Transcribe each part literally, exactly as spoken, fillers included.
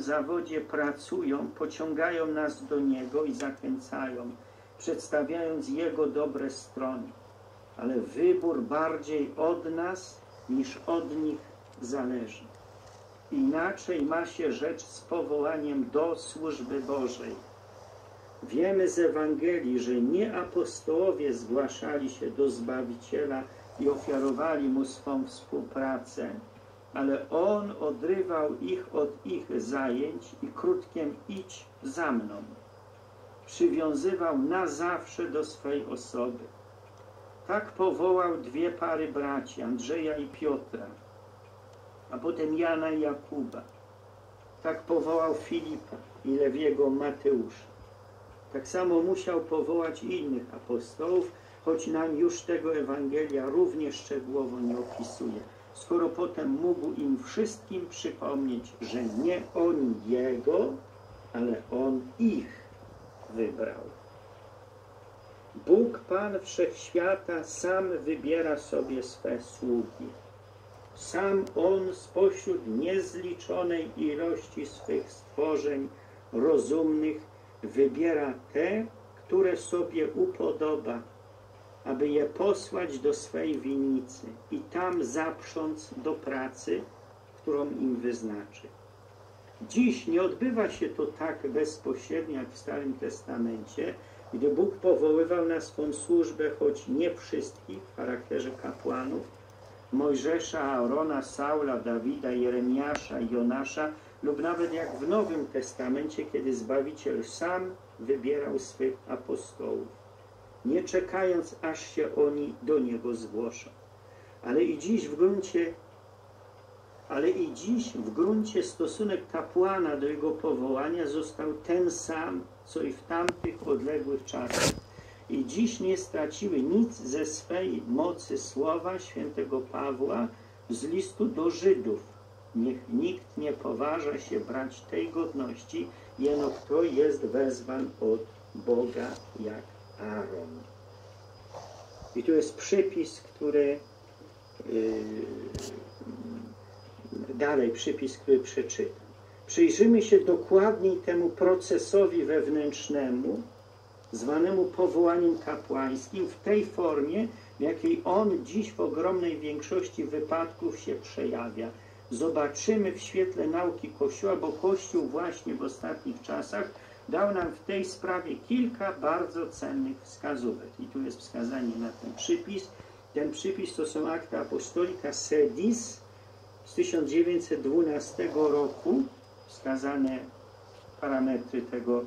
w zawodzie pracują, pociągają nas do Niego i zachęcają, przedstawiając Jego dobre strony. Ale wybór bardziej od nas niż od nich zależy. Inaczej ma się rzecz z powołaniem do służby Bożej. Wiemy z Ewangelii, że nie apostołowie zgłaszali się do Zbawiciela i ofiarowali Mu swą współpracę, ale On odrywał ich od ich zajęć i krótkiem idź za mną przywiązywał na zawsze do swej osoby. Tak powołał dwie pary braci, Andrzeja i Piotra, a potem Jana i Jakuba. Tak powołał Filipa i Lewiego Mateusza. Tak samo musiał powołać innych apostołów, choć nam już tego Ewangelia równie szczegółowo nie opisuje, skoro potem mógł im wszystkim przypomnieć, że nie oni Jego, ale On ich wybrał. Bóg, Pan Wszechświata, sam wybiera sobie swe sługi. Sam On spośród niezliczonej ilości swych stworzeń rozumnych wybiera te, które sobie upodoba, aby je posłać do swej winnicy i tam zaprząc do pracy, którą im wyznaczy. Dziś nie odbywa się to tak bezpośrednio jak w Starym Testamencie, gdy Bóg powoływał na swą służbę, choć nie wszystkich w charakterze kapłanów, Mojżesza, Aarona, Saula, Dawida, Jeremiasza, Jonasza, lub nawet jak w Nowym Testamencie, kiedy Zbawiciel sam wybierał swych apostołów, nie czekając, aż się oni do Niego zgłoszą. Ale i dziś w gruncie, ale i dziś w gruncie stosunek kapłana do jego powołania został ten sam, co i w tamtych odległych czasach. I dziś nie straciły nic ze swej mocy słowa świętego Pawła z listu do Żydów. Niech nikt nie poważa się brać tej godności, jeno kto jest wezwan od Boga jak Aaron. I tu jest przypis, który yy, dalej przypis, który przeczytam. Przyjrzymy się dokładniej temu procesowi wewnętrznemu, zwanemu powołaniem kapłańskim, w tej formie, w jakiej on dziś w ogromnej większości wypadków się przejawia. Zobaczymy w świetle nauki Kościoła, bo Kościół właśnie w ostatnich czasach dał nam w tej sprawie kilka bardzo cennych wskazówek. I tu jest wskazanie na ten przypis. Ten przypis to są Acta Apostolica Sedis z tysiąc dziewięćset dwunastego roku, wskazane parametry tego,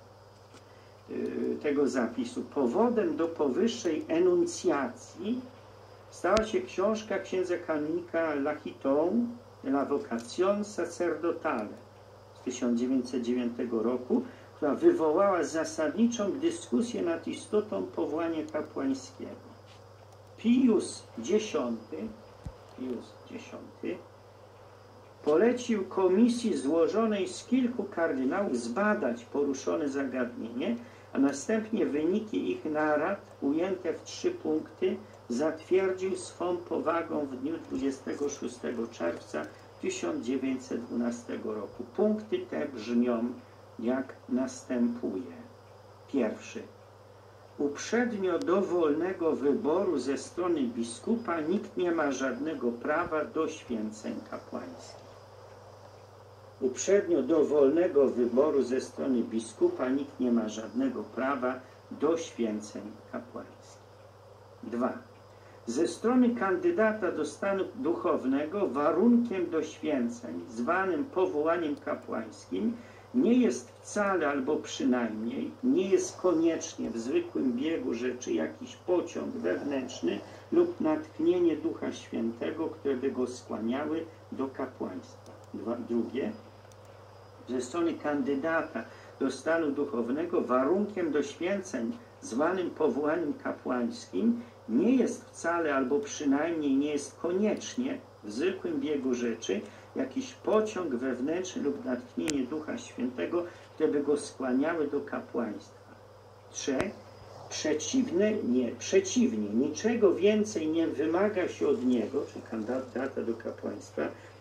tego zapisu. Powodem do powyższej enuncjacji stała się książka księdza kanonika Lachiton La Vocation Sacerdotale z tysiąc dziewięćset dziewiątego roku, która wywołała zasadniczą dyskusję nad istotą powołania kapłańskiego. Pius Dziesiąty, Pius Dziesiąty polecił komisji złożonej z kilku kardynałów zbadać poruszone zagadnienie, a następnie wyniki ich narad, ujęte w trzy punkty, zatwierdził swą powagą w dniu dwudziestego szóstego czerwca tysiąc dziewięćset dwunastego roku. Punkty te brzmią jak następuje. Pierwszy. Uprzednio do wolnego wyboru ze strony biskupa nikt nie ma żadnego prawa do święceń kapłańskich. Uprzednio do wolnego wyboru ze strony biskupa nikt nie ma żadnego prawa do święceń kapłańskich. Dwa. Ze strony kandydata do stanu duchownego warunkiem do święceń, zwanym powołaniem kapłańskim, nie jest wcale albo przynajmniej nie jest koniecznie w zwykłym biegu rzeczy jakiś pociąg wewnętrzny lub natchnienie Ducha Świętego, które by go skłaniały do kapłaństwa. Dwa, drugie, ze strony kandydata do stanu duchownego warunkiem do święceń zwanym powołaniem kapłańskim nie jest wcale albo przynajmniej nie jest koniecznie w zwykłym biegu rzeczy jakiś pociąg wewnętrzny lub natchnienie Ducha Świętego, które by go skłaniały do kapłaństwa. Trzech, przeciwne, nie, przeciwnie, niczego więcej nie wymaga się od niego, czyli kandydata do kapłaństwa,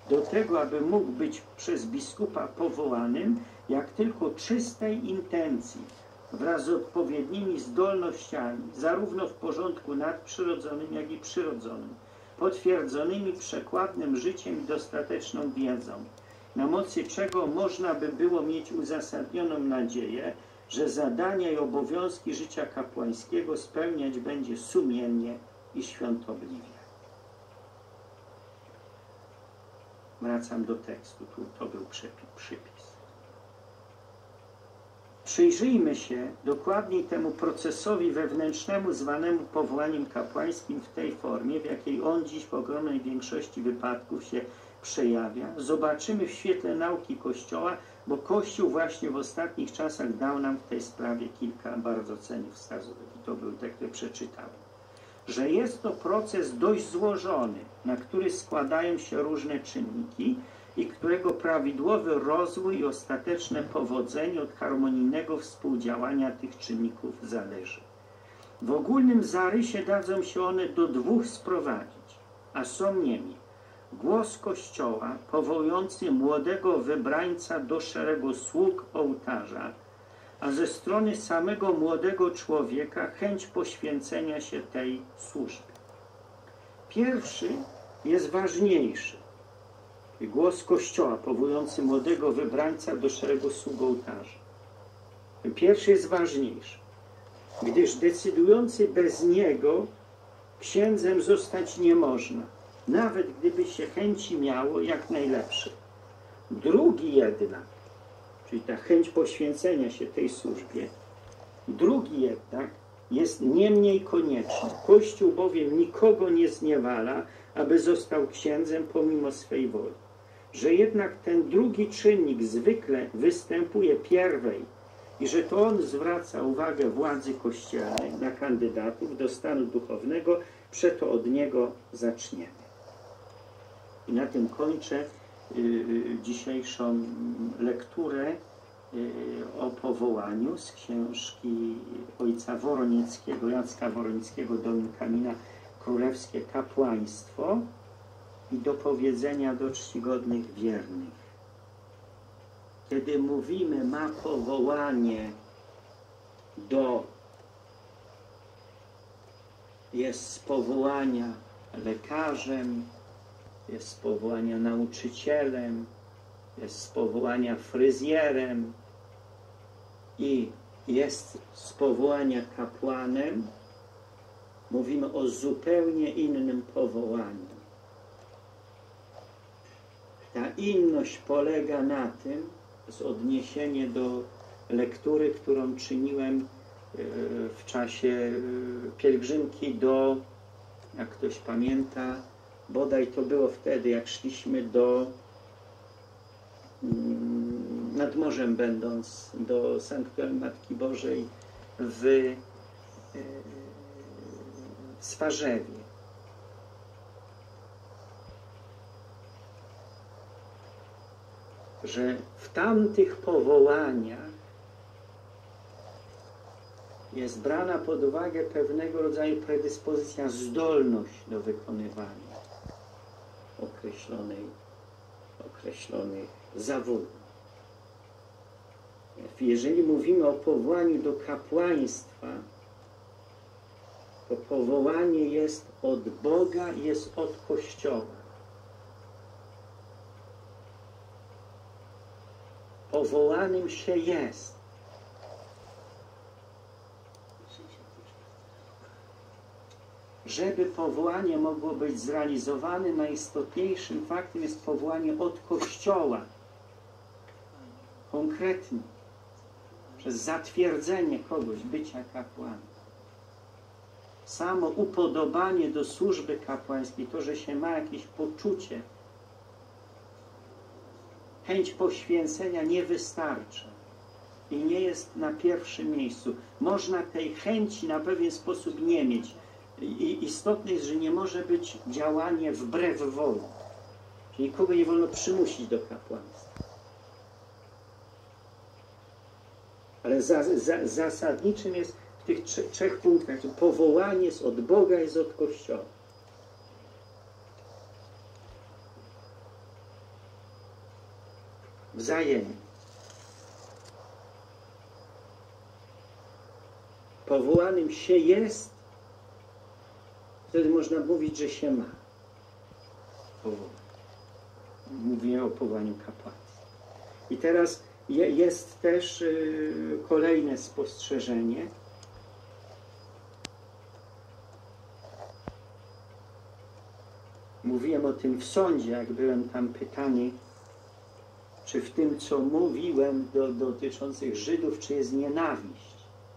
do tego, aby mógł być przez biskupa powołanym, jak tylko czystej intencji wraz z odpowiednimi zdolnościami, zarówno w porządku nadprzyrodzonym, jak i przyrodzonym, potwierdzonymi przekładnym życiem i dostateczną wiedzą, na mocy czego można by było mieć uzasadnioną nadzieję, że zadania i obowiązki życia kapłańskiego spełniać będzie sumiennie i świątobliwie. Wracam do tekstu, tu to był przypis. Przyjrzyjmy się dokładniej temu procesowi wewnętrznemu zwanemu powołaniem kapłańskim w tej formie, w jakiej on dziś w ogromnej większości wypadków się przejawia. Zobaczymy w świetle nauki Kościoła, bo Kościół właśnie w ostatnich czasach dał nam w tej sprawie kilka bardzo cennych wskazówek. I to był te, które przeczytałem. Że jest to proces dość złożony, na który składają się różne czynniki i którego prawidłowy rozwój i ostateczne powodzenie od harmonijnego współdziałania tych czynników zależy. W ogólnym zarysie dadzą się one do dwóch sprowadzić, a są nimi głos Kościoła powołujący młodego wybrańca do szeregu sług ołtarza, a ze strony samego młodego człowieka chęć poświęcenia się tej służbie. Pierwszy jest ważniejszy. Głos Kościoła powołujący młodego wybrańca do szeregu sług ołtarza. Pierwszy jest ważniejszy, gdyż decydujący bez niego księdzem zostać nie można, nawet gdyby się chęci miało jak najlepsze. Drugi jednak, czyli ta chęć poświęcenia się tej służbie, drugi jednak jest nie mniej konieczny. Kościół bowiem nikogo nie zniewala, aby został księdzem pomimo swej woli. Że jednak ten drugi czynnik zwykle występuje pierwej i że to on zwraca uwagę władzy kościelnej na kandydatów do stanu duchownego, przeto od niego zaczniemy. I na tym kończę y, dzisiejszą lekturę y, o powołaniu z książki ojca Woronieckiego, Jacka Woronickiego, Dominikana, Królewskie Kapłaństwo i do powiedzenia do czcigodnych wiernych. Kiedy mówimy ma powołanie do, jest z powołania lekarzem, jest z powołania nauczycielem, jest z powołania fryzjerem i jest z powołania kapłanem, mówimy o zupełnie innym powołaniu. Ta inność polega na tym, to jest odniesienie do lektury, którą czyniłem w czasie pielgrzymki do, jak ktoś pamięta, bodaj to było wtedy, jak szliśmy do, nad morzem będąc, do Sanktuarium Matki Bożej w Swarzewie. Że w tamtych powołaniach jest brana pod uwagę pewnego rodzaju predyspozycja, zdolność do wykonywania określonej, określonych zawodów. Jeżeli mówimy o powołaniu do kapłaństwa, to powołanie jest od Boga, jest od Kościoła. Powołanym się jest. Żeby powołanie mogło być zrealizowane, najistotniejszym faktem jest powołanie od Kościoła. Konkretnie. Przez zatwierdzenie kogoś bycia kapłanem. Samo upodobanie do służby kapłańskiej, to, że się ma jakieś poczucie, chęć poświęcenia nie wystarcza i nie jest na pierwszym miejscu. Można tej chęci na pewien sposób nie mieć. I istotne jest, że nie może być działanie wbrew woli. Czyli nikogo nie wolno przymusić do kapłaństwa. Ale za, za, zasadniczym jest w tych trzech, trzech punktach, że powołanie jest od Boga, jest od Kościoła. wzajemnie. Powołanym się jest, wtedy można mówić, że się ma. Mówię o powołaniu kapłaństwa. I teraz je, jest też y, kolejne spostrzeżenie. Mówiłem o tym w sądzie, jak byłem tam pytany, czy w tym, co mówiłem do, dotyczących Żydów, czy jest nienawiść.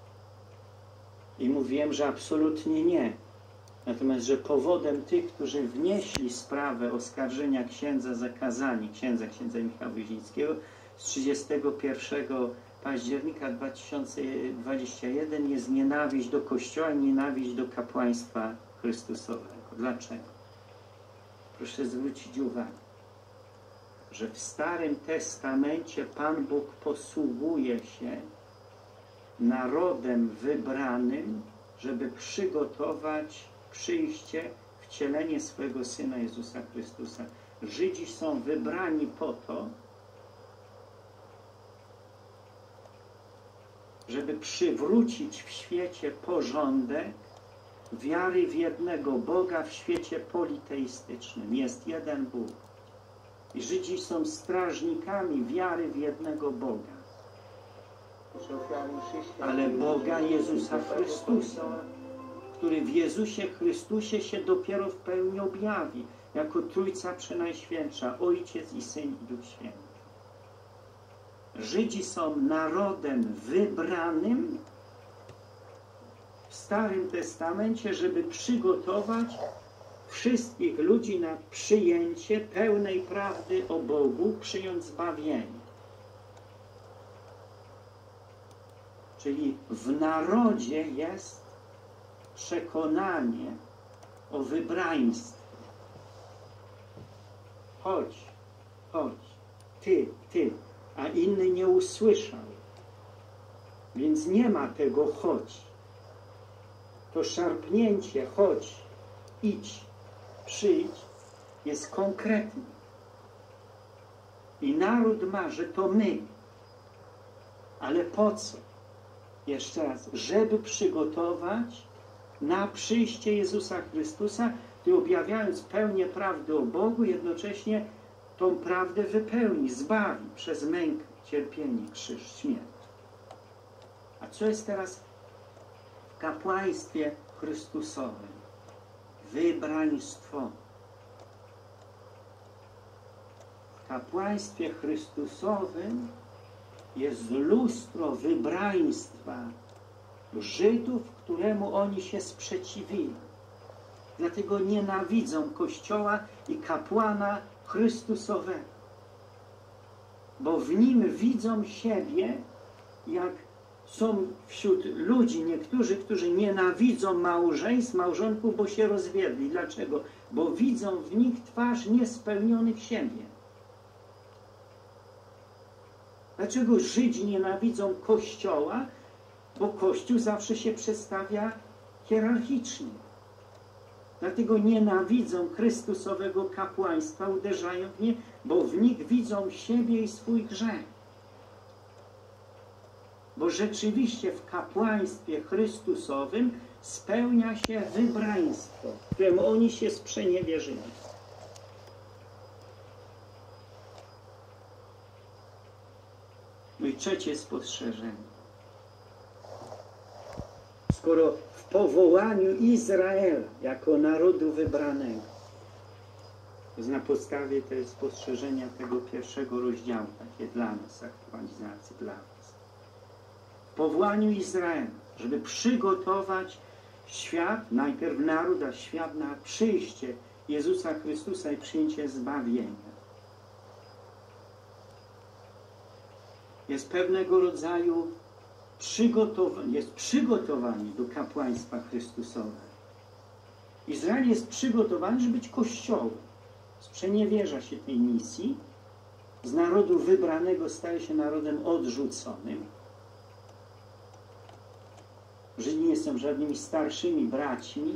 I mówiłem, że absolutnie nie. Natomiast, że powodem tych, którzy wnieśli sprawę oskarżenia księdza zakazani, księdza księdza Michała Wyzińskiego z trzydziestego pierwszego października dwa tysiące dwudziestego pierwszego jest nienawiść do Kościoła i nienawiść do kapłaństwa Chrystusowego. Dlaczego? Proszę zwrócić uwagę, że w Starym Testamencie Pan Bóg posługuje się narodem wybranym, żeby przygotować przyjście, wcielenie swojego Syna Jezusa Chrystusa. Żydzi są wybrani po to, żeby przywrócić w świecie porządek wiary w jednego Boga w świecie politeistycznym. Jest jeden Bóg. I Żydzi są strażnikami wiary w jednego Boga. Ale Boga Jezusa Chrystusa, który w Jezusie Chrystusie się dopiero w pełni objawi, jako Trójca Przenajświętsza, Ojciec i Syn i Duch Święty. Żydzi są narodem wybranym w Starym Testamencie, żeby przygotować wszystkich ludzi na przyjęcie pełnej prawdy o Bogu, przyjąć zbawienie. Czyli w narodzie jest przekonanie o wybraństwie. Chodź, chodź, ty, ty, a inny nie usłyszał. Więc nie ma tego chodź. To szarpnięcie chodź, idź, przyjdź jest konkretne. I naród ma, że to my. Ale po co? Jeszcze raz, żeby przygotować na przyjście Jezusa Chrystusa, który objawiając pełnię prawdy o Bogu, jednocześnie tą prawdę wypełni, zbawi przez mękę, cierpienie, krzyż, śmierć. A co jest teraz w kapłaństwie Chrystusowym? Wybraństwo. W kapłaństwie Chrystusowym jest lustro wybraństwa Żydów, któremu oni się sprzeciwili. Dlatego nienawidzą Kościoła i kapłana Chrystusowego. Bo w nim widzą siebie, jak są wśród ludzi niektórzy, którzy nienawidzą małżeństw, małżonków, bo się rozwiedli. Dlaczego? Bo widzą w nich twarz niespełnionych siebie. Dlaczego Żydzi nienawidzą Kościoła? Bo Kościół zawsze się przedstawia hierarchicznie. Dlatego nienawidzą Chrystusowego kapłaństwa, uderzają w nie, bo w nich widzą siebie i swój grzech. Bo rzeczywiście w kapłaństwie Chrystusowym spełnia się wybraństwo, któremu oni się sprzeniewierzyli. No i trzecie spostrzeżenie. Skoro w powołaniu Izraela jako narodu wybranego, to na podstawie te spostrzeżenia tego pierwszego rozdziału, takie dla nas, aktualizacji dla nas. W powołaniu Izraela, żeby przygotować świat, najpierw naród, a świat na przyjście Jezusa Chrystusa i przyjęcie zbawienia. Jest pewnego rodzaju przygotowanie, jest przygotowanie do kapłaństwa Chrystusowego. Izrael jest przygotowany, żeby być Kościołem. Sprzeniewierza się tej misji. Z narodu wybranego staje się narodem odrzuconym. Żydzi nie są żadnymi starszymi braćmi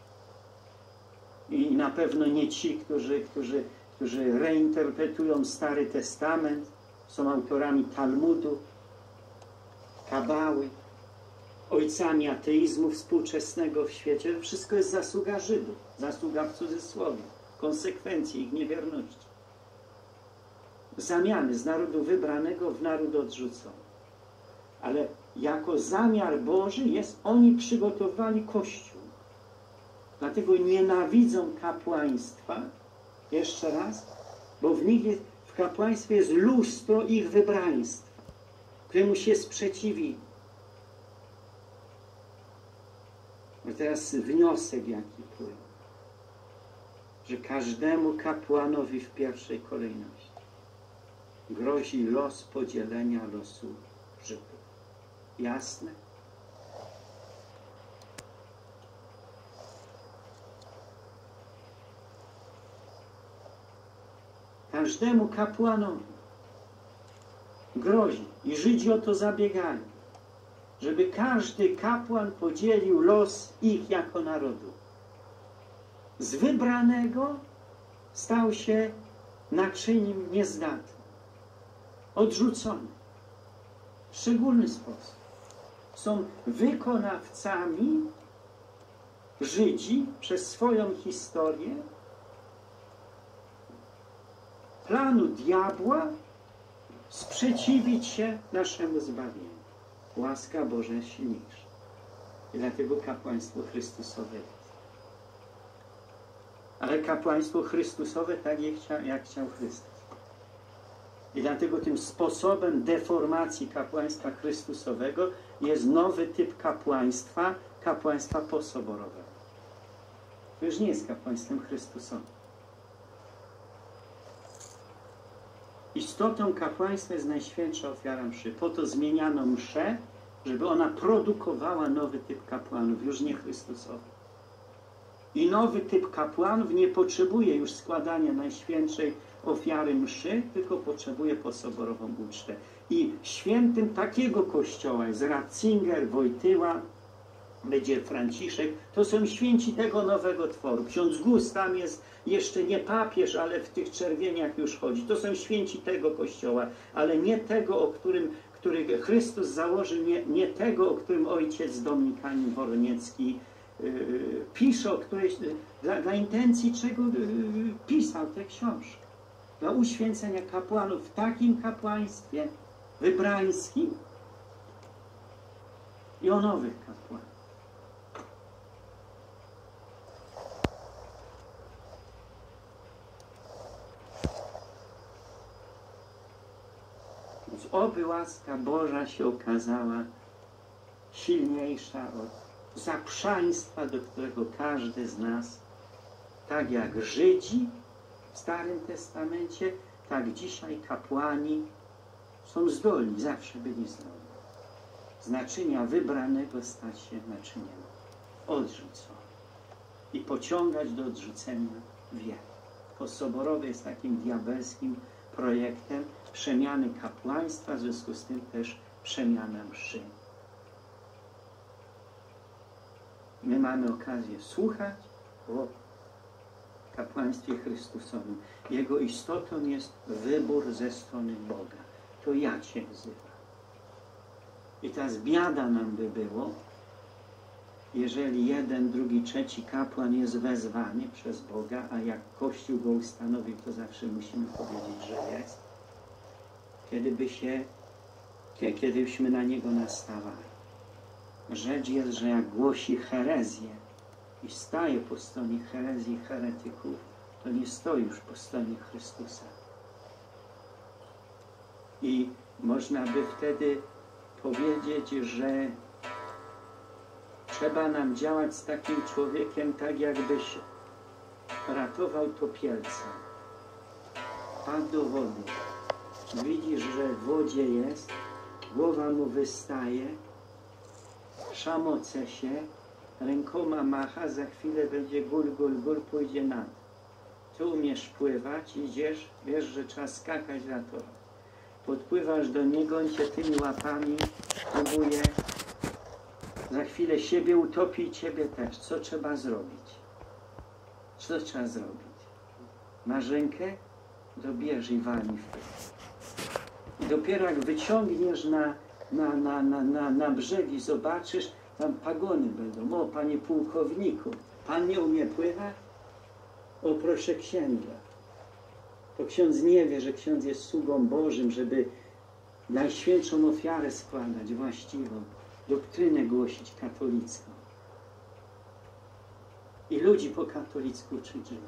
i na pewno nie ci, którzy, którzy, którzy reinterpretują Stary Testament, są autorami Talmudu, Kabały, ojcami ateizmu współczesnego w świecie. To wszystko jest zasługa Żydów, zasługa w cudzysłowie, konsekwencje ich niewierności. Zamiany z narodu wybranego w naród odrzucony. Ale jako zamiar Boży jest, oni przygotowali Kościół. Dlatego nienawidzą kapłaństwa, jeszcze raz, bo w nich jest, w kapłaństwie jest lustro ich wybraństwa, któremu się sprzeciwili. A teraz wniosek jaki płynie, że każdemu kapłanowi w pierwszej kolejności grozi los podzielenia losu Żydów. Jasne? Każdemu kapłanowi grozi i Żydzi o to zabiegali, żeby każdy kapłan podzielił los ich jako narodu. Z wybranego stał się naczyniem niezdatnym, odrzucony w szczególny sposób. Są wykonawcami Żydzi przez swoją historię planu diabła sprzeciwić się naszemu zbawieniu. Łaska Boża jest silniejsza. I dlatego kapłaństwo Chrystusowe jest. Ale kapłaństwo Chrystusowe tak jak chciał, jak chciał Chrystus. I dlatego tym sposobem deformacji kapłaństwa Chrystusowego jest nowy typ kapłaństwa, kapłaństwa posoborowego. To już nie jest kapłaństwem Chrystusowym. Istotą kapłaństwa jest najświętsza ofiara mszy. Po to zmieniano mszę, żeby ona produkowała nowy typ kapłanów, już nie Chrystusowy. I nowy typ kapłanów nie potrzebuje już składania najświętszej ofiary mszy, tylko potrzebuje posoborową ucztę. I świętym takiego kościoła jest Ratzinger, Wojtyła, będzie Franciszek. To są święci tego nowego tworu. Ksiądz Gus tam jest jeszcze nie papież, ale w tych czerwieniach już chodzi. To są święci tego kościoła, ale nie tego, o którym który Chrystus założył, nie, nie tego, o którym ojciec Dominikanin Woroniecki yy, pisze, o którejś, dla, dla intencji czego yy, pisał tę książkę. Dla uświęcenia kapłanów w takim kapłaństwie wybrańskim i o nowych kapłanach. Więc oby łaska Boża się okazała silniejsza od zaprzaństwa, do którego każdy z nas, tak jak Żydzi w Starym Testamencie, tak dzisiaj kapłani są zdolni, zawsze byli zdolni. Z naczynia wybranego stać się naczyniem odrzuconym i pociągać do odrzucenia wielu. Posoborowy jest takim diabelskim projektem przemiany kapłaństwa, w związku z tym też przemiana mszy. My mamy okazję słuchać o kapłaństwie Chrystusowym. Jego istotą jest wybór ze strony Boga. To ja Cię wzywam. I teraz biada nam by było, jeżeli jeden, drugi, trzeci kapłan jest wezwany przez Boga, a jak Kościół go ustanowił, to zawsze musimy powiedzieć, że jest, kiedyby się, kiedybyśmy na niego nastawali. Rzecz jest, że jak głosi herezję i staje po stronie herezji i heretyków, to nie stoi już po stronie Chrystusa. I można by wtedy powiedzieć, że trzeba nam działać z takim człowiekiem tak, jakbyś ratował topielca. Padł do wody. Widzisz, że w wodzie jest, głowa mu wystaje, szamoce się, rękoma macha, za chwilę będzie gul, gul, gul, pójdzie na dół. Ty umiesz pływać, idziesz, wiesz, że trzeba skakać, ratować. Podpływasz do niego, on cię tymi łapami próbuje, za chwilę siebie utopi i ciebie też. Co trzeba zrobić? Co trzeba zrobić? Masz rękę? Dobierz i walnij w to. I dopiero jak wyciągniesz na, na, na, na, na, na brzeg i zobaczysz, tam pagony będą. O, panie pułkowniku, pan nie umie pływać? O, proszę księdza. To ksiądz nie wie, że ksiądz jest sługą Bożym, żeby najświętszą ofiarę składać, właściwą, doktrynę głosić katolicką. I ludzi po katolicku uczyć żyć.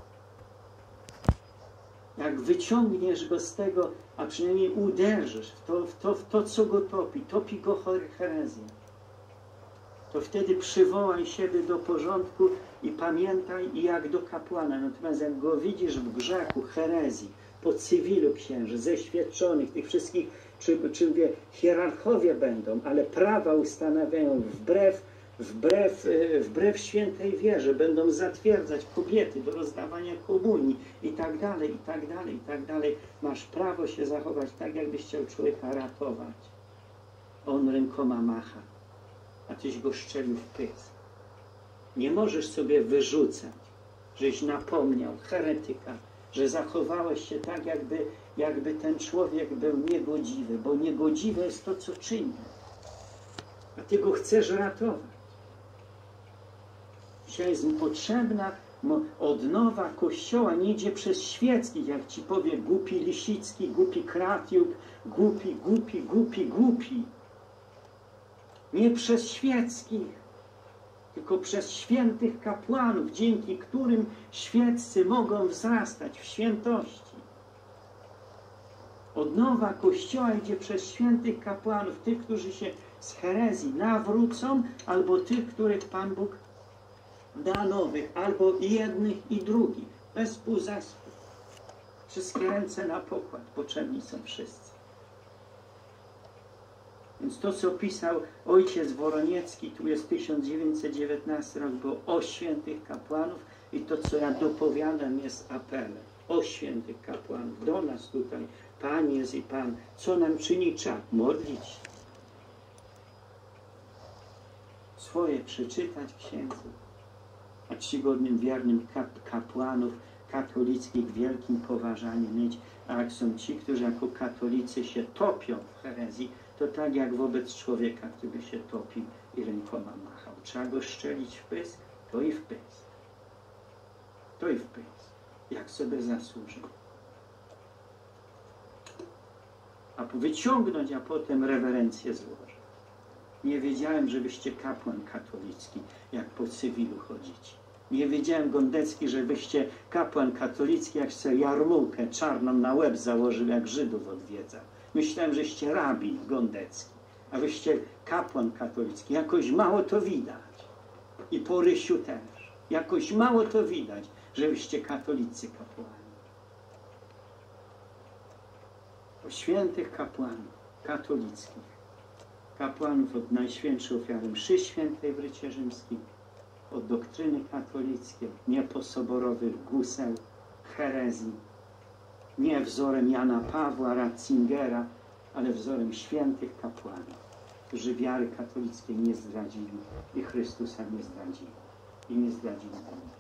Jak wyciągniesz go z tego, a przynajmniej uderzysz w to, w to, w to co go topi, topi go herezja, to wtedy przywołaj siebie do porządku i pamiętaj, i jak do kapłana. Natomiast jak go widzisz w grzechu, herezji, po cywilu księży, zeświadczonych, tych wszystkich, czy, czy wie, hierarchowie będą, ale prawa ustanawiają wbrew, wbrew, wbrew świętej wierze, będą zatwierdzać kobiety do rozdawania komunii i tak dalej, i tak dalej, i tak dalej. Masz prawo się zachować tak, jakbyś chciał człowieka ratować. On rękoma macha, a tyś go szczelił w pysk. Nie możesz sobie wyrzucać, żeś napomniał heretyka, że zachowałeś się tak, jakby, jakby ten człowiek był niegodziwy, bo niegodziwe jest to, co czyni. A ty go chcesz ratować. Dzisiaj jest mu potrzebna odnowa Kościoła, nie idzie przez świeckich, jak ci powie głupi Lisicki, głupi Kratiuk, głupi, głupi, głupi, głupi. Nie przez świeckich, tylko przez świętych kapłanów, dzięki którym świeccy mogą wzrastać w świętości. Odnowa Kościoła idzie przez świętych kapłanów, tych, którzy się z herezji nawrócą, albo tych, których Pan Bóg da nowych, albo i jednych, i drugich, bez półzespu. Wszystkie ręce na pokład, potrzebni są wszyscy. Więc to, co pisał ojciec Woroniecki, tu jest tysiąc dziewięćset dziewiętnasty rok, było o świętych kapłanów i to, co ja dopowiadam, jest apelem o świętych kapłanów. Do nas tutaj, Pan jest i Pan, co nam czyni czas? Modlić się. Swoje przeczytać księdzu, a czcigodnym, wiernym kap kapłanów katolickich wielkim poważaniem mieć, a jak są ci, którzy jako katolicy się topią w herezji, to tak jak wobec człowieka, który się topił i rękoma machał. Trzeba go szczelić w pysk, to i w pysk. To i w pysk. Jak sobie zasłużył. A wyciągnąć, a potem rewerencję złożyć. Nie wiedziałem, żebyście kapłan katolicki, jak po cywilu chodzicie. Nie wiedziałem, Gondecki, żebyście kapłan katolicki, jak sobie jarmułkę czarną na łeb założył, jak Żydów odwiedzał. Myślałem, żeście rabin Gondecki, a wyście kapłan katolicki. Jakoś mało to widać. I po Rysiu też. Jakoś mało to widać, żebyście katolicy kapłani. O świętych kapłanów katolickich. Kapłanów od najświętszej ofiary mszy świętej w rycie rzymskim, od doktryny katolickiej, nie posoborowych guseł, herezji, nie wzorem Jana Pawła, Ratzingera, ale wzorem świętych kapłanów, którzy wiary katolickiej nie zdradzili i Chrystusa nie zdradzili i nie zdradzili Boga.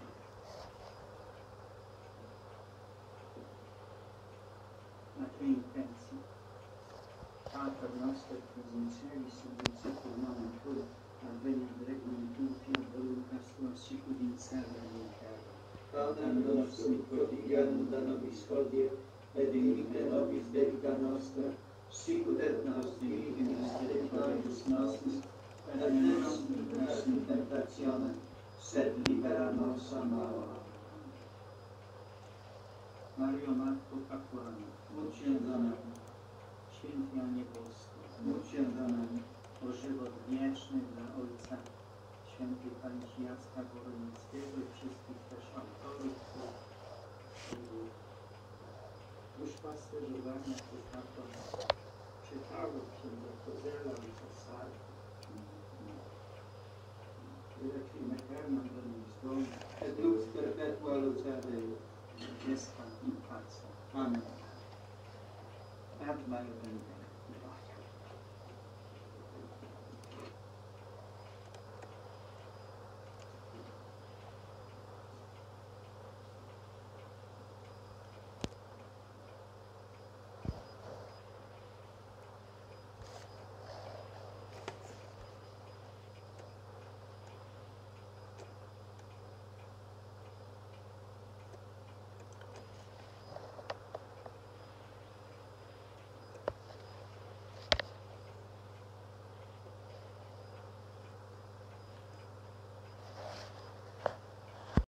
Na tej intencji Pater Noster Provincialis Subdiciatur Nomen Tuum Adveniat Regnum Tuum Fiat Voluntas Tua Sicut in Serra in Terra. Panem nostrum quotidianum da nobis hodie, et dimitte nobis debita nostra, sicut et nos dimittens debitoribus nostris, et ne nos inducas in tentationem, sed libera nos a malo. Mario Matko Kapłanów, módl się za nami. Święty Janie Bosko, módl się za nami o żywot wieczny dla Ojca Świętej Pamięci Jacka Woronickiego i wszystkich też autorów, których duszpasterzowania tych kapłan czytało księdza Kozela, Wysosara, Requiem Aeternam Dominus Domini, et lux perpetua lucere. Jest